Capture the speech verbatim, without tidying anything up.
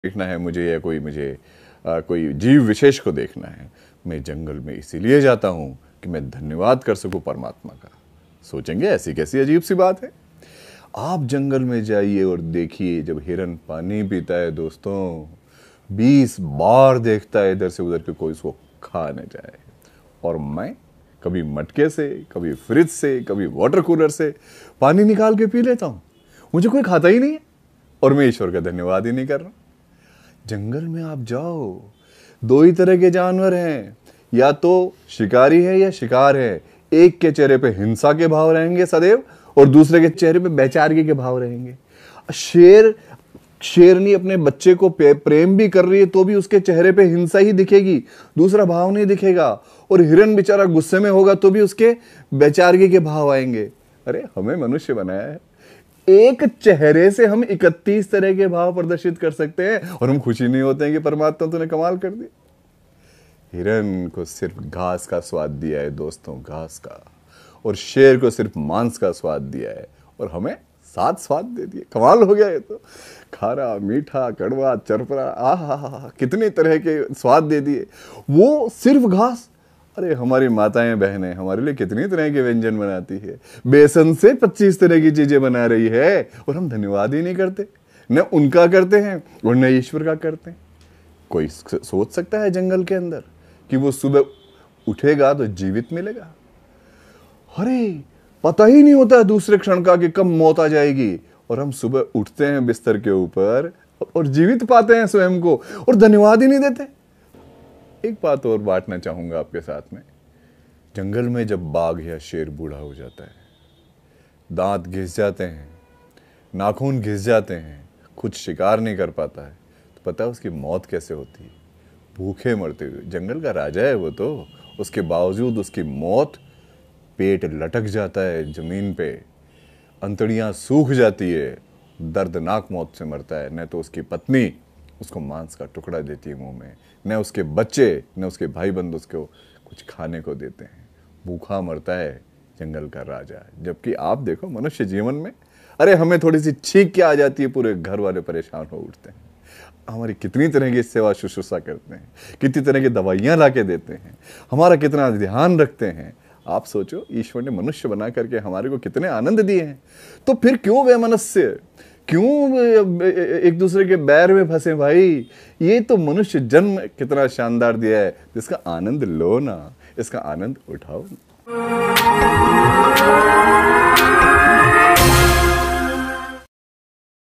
देखना है मुझे या कोई मुझे आ, कोई जीव विशेष को देखना है। मैं जंगल में इसीलिए जाता हूँ कि मैं धन्यवाद कर सकूँ परमात्मा का। सोचेंगे ऐसी कैसी अजीब सी बात है। आप जंगल में जाइए और देखिए, जब हिरन पानी पीता है दोस्तों, बीस बार देखता है इधर से उधर कि कोई उसको खा न जाए। और मैं कभी मटके से, कभी फ्रिज से, कभी वाटर कूलर से पानी निकाल के पी लेता हूँ। मुझे कोई खाता ही नहीं है और मैं ईश्वर का धन्यवाद ही नहीं कर रहा। जंगल में आप जाओ, दो ही तरह के जानवर हैं, या तो शिकारी है या शिकार है। एक के चेहरे पे हिंसा के भाव रहेंगे सदैव और दूसरे के चेहरे पे बेचारगी के भाव रहेंगे। शेर शेरनी अपने बच्चे को प्रेम भी कर रही है तो भी उसके चेहरे पे हिंसा ही दिखेगी, दूसरा भाव नहीं दिखेगा। और हिरन बेचारा गुस्से में होगा तो भी उसके बेचारगी के भाव आएंगे। अरे हमें मनुष्य बनाया है, एक चेहरे से हम इकतीस तरह के भाव प्रदर्शित कर सकते हैं और हम खुशी नहीं होते हैं कि परमात्मा तूने कमाल कर दी। हिरन को सिर्फ घास का स्वाद दिया है दोस्तों, घास का, और शेर को सिर्फ मांस का स्वाद दिया है और हमें सात स्वाद दे दिए। कमाल हो गया ये तो। खारा, मीठा, कड़वा, चरपरा, आ हा हा, कितने तरह के स्वाद दे दिए, वो सिर्फ घास। अरे हमारी माताएं बहनें हमारे लिए कितनी तरह के व्यंजन बनाती है, बेसन से पच्चीस तरह की चीजें बना रही है और हम धन्यवाद ही नहीं करते। न उनका करते हैं और न ईश्वर का करते हैं। कोई सोच सकता है जंगल के अंदर कि वो सुबह उठेगा तो जीवित मिलेगा? अरे पता ही नहीं होता दूसरे क्षण का कि कब मौत आ जाएगी, और हम सुबह उठते हैं बिस्तर के ऊपर और जीवित पाते हैं स्वयं को और धन्यवाद ही नहीं देते। एक बात और बांटना चाहूंगा आपके साथ में। जंगल में जब बाघ या शेर बूढ़ा हो जाता है, दांत घिस जाते हैं, नाखून घिस जाते हैं, खुद शिकार नहीं कर पाता है, तो पता है उसकी मौत कैसे होती है? भूखे मरते हुए। जंगल का राजा है वो तो, उसके बावजूद उसकी मौत, पेट लटक जाता है जमीन पे, अंतड़ियां सूख जाती है, दर्दनाक मौत से मरता है। न तो उसकी पत्नी उसको मांस का टुकड़ा देती है मुंह में, न उसके बच्चे, न उसके भाई बंधु उसको कुछ खाने को देते हैं। भूखा मरता है जंगल का राजा। जबकि आप देखो मनुष्य जीवन में, अरे हमें थोड़ी सी छींक के आ जाती है, पूरे घर वाले परेशान हो उठते हैं। हमारी कितनी तरह की सेवा शुश्रूषा करते हैं, कितनी तरह की दवाइयाँ ला के देते हैं, हमारा कितना ध्यान रखते हैं। आप सोचो, ईश्वर ने मनुष्य बना करके हमारे को कितने आनंद दिए हैं, तो फिर क्यों वैमनस्य, क्यों एक दूसरे के बैर में फंसे भाई? ये तो मनुष्य जन्म कितना शानदार दिया है, जिसका आनंद लो ना, इसका आनंद उठाओ।